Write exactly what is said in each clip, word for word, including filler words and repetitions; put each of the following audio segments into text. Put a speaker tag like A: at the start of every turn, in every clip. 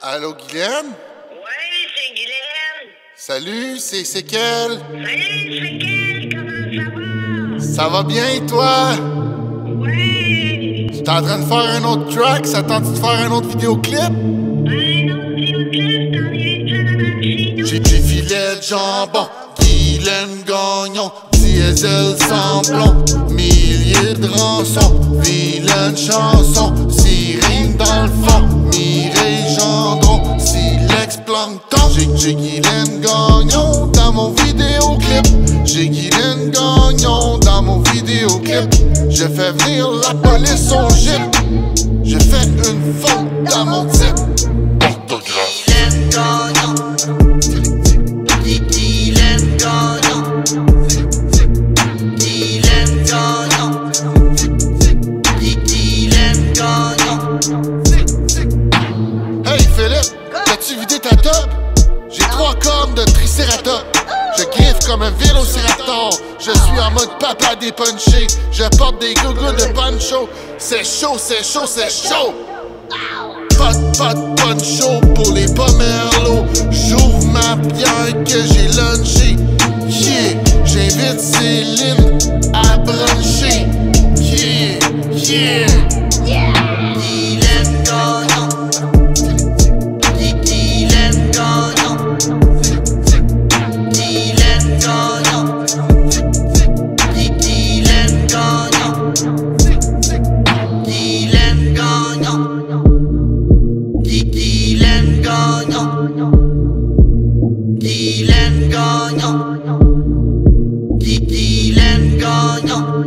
A: Allô, Guylaine?
B: Ouais, c'est Guylaine.
A: Salut, c'est c'est quel?
B: Salut, c'est quel? Comment ça va?
A: Ça va bien, et toi?
B: Ouais.
A: Tu es en train de faire un autre track? Ça tente de faire un autre vidéoclip?
B: Un autre vidéoclip, t'en es une à chez nous.
A: J'ai des filets de jambon, Guylaine Gagnon, diesel sans plomb, milliers de rançons, vilaine chanson, sirène dans le fond, Mireille Gendron, Silex Plankton. J'ai j'ai Guylaine Gagnon dans mon vidéoclip, j'ai Guylaine Gagnon dans mon vidéoclip. Je fais venir la police son jeep, je fais une faute dans mon type. Orthographe.
C: Guylaine Gagnon, Guylaine Gagnon, Guylaine Gagnon, Guylaine Gagnon.
A: Hey Philippe, t'as-tu vidé ta top? J'ai trois cornes de tricératops. Je griffe comme un vélociraptor. Je suis en mode papa dépunché. Je porte des gougous de poncho. C'est chaud, c'est chaud, c'est chaud. Pas de pas de poncho pour les pomerlos. J'ouvre ma bière que j'ai lunché. Yeah, j'invite Céline à bruncher. Yeah, yeah.
C: Guylaine Gagnon, Guylaine Gagnon, Guylaine Gagnon, Guylaine Gagnon, Guylaine Gagnon, Guylaine Gagnon, Guylaine Gagnon, Guylaine Gagnon.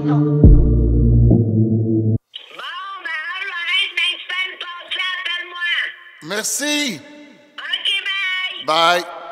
B: Bon, ben, alright, next time, passe là, appelle-moi.
A: Merci.
B: Ok, bye.
A: Bye.